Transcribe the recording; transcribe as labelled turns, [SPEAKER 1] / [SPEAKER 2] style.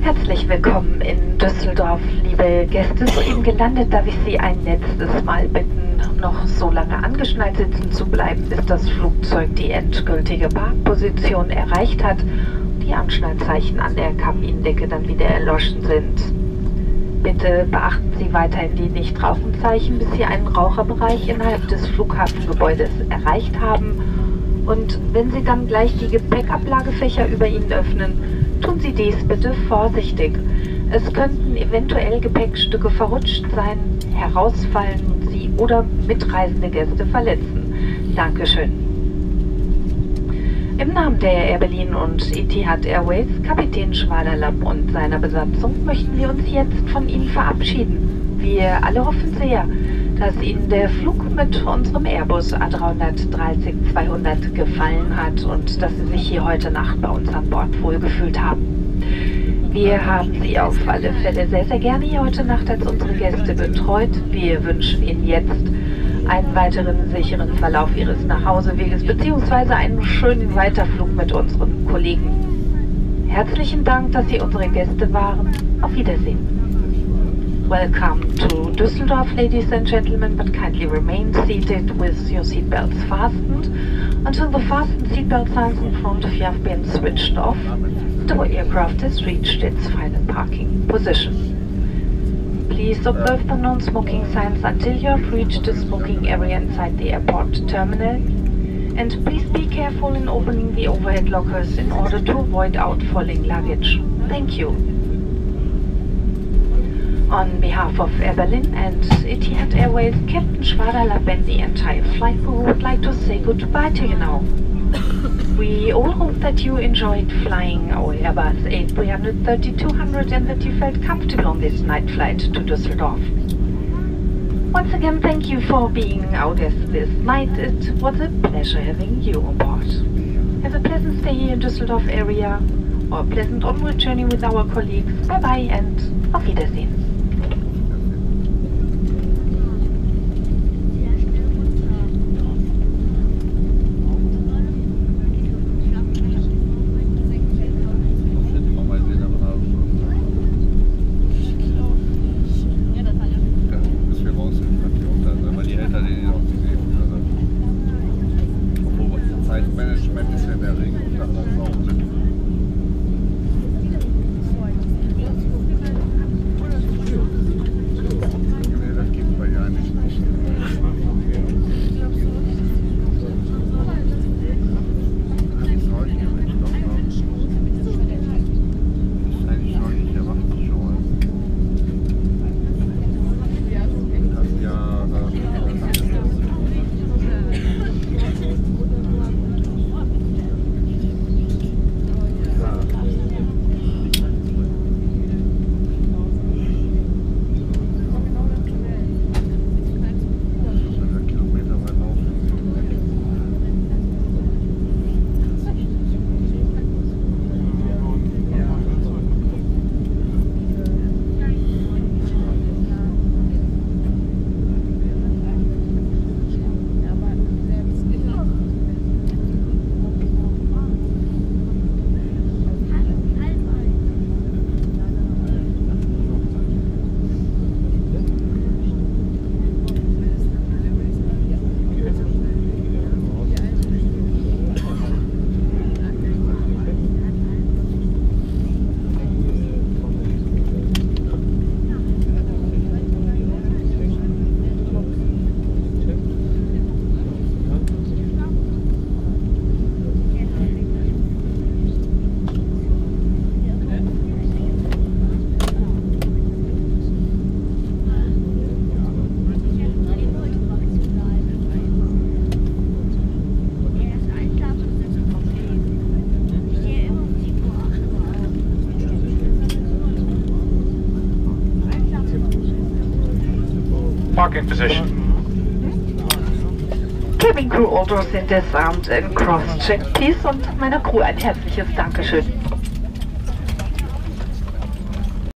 [SPEAKER 1] Herzlich willkommen in Düsseldorf, liebe Gäste. Soeben gelandet, darf ich Sie ein letztes Mal bitten, noch so lange angeschnallt sitzen zu bleiben, bis das Flugzeug die endgültige Parkposition erreicht hat und die Anschnallzeichen an der Kabinendecke dann wieder erloschen sind. Bitte beachten Sie weiterhin die Nichtrauchenzeichen, bis Sie einen Raucherbereich innerhalb des Flughafengebäudes erreicht haben. Und wenn Sie dann gleich die Gepäckablagefächer über Ihnen öffnen, tun Sie dies bitte vorsichtig. Es könnten eventuell Gepäckstücke verrutscht sein, herausfallen und Sie oder mitreisende Gäste verletzen. Dankeschön. Im Namen der Air Berlin und Etihad Airways, Kapitän Schwaderlapp und seiner Besatzung möchten wir uns jetzt von Ihnen verabschieden. Wir alle hoffen sehr, dass Ihnen der Flug mit unserem Airbus A330-200 gefallen hat und dass Sie sich hier heute Nacht bei uns an Bord wohlgefühlt haben. Wir haben Sie auf alle Fälle sehr, sehr gerne hier heute Nacht als unsere Gäste betreut. Wir wünschen Ihnen jetzt einen weiteren sicheren Verlauf Ihres Nachhauseweges bzw. einen schönen Weiterflug mit unseren Kollegen. Herzlichen Dank, dass Sie unsere Gäste waren. Auf Wiedersehen. Welcome to Düsseldorf, ladies and gentlemen, but kindly remain seated with your seatbelts fastened until the fastened seatbelt signs in front of you have been switched off and our aircraft has reached its final parking position. Please observe the non-smoking signs until you have reached the smoking area inside the airport terminal, and please be careful in opening the overhead lockers in order to avoid outfalling luggage. Thank you. On behalf of Air Berlin and Etihad Airways, Captain Schwaderlapp and the entire flight crew would like to say goodbye to you now. We all hope that you enjoyed flying our Airbus A330-200 and that you felt comfortable on this night flight to Düsseldorf. Once again, thank you for being our guest this night. It was a pleasure having you on board. Have a pleasant stay here in Düsseldorf area or a pleasant onward journey with our colleagues. Bye bye and auf Wiedersehen.
[SPEAKER 2] Parking position.
[SPEAKER 1] Cabin Crew Orders sind disarmed and cross-checked, please, und meiner Crew ein herzliches Dankeschön.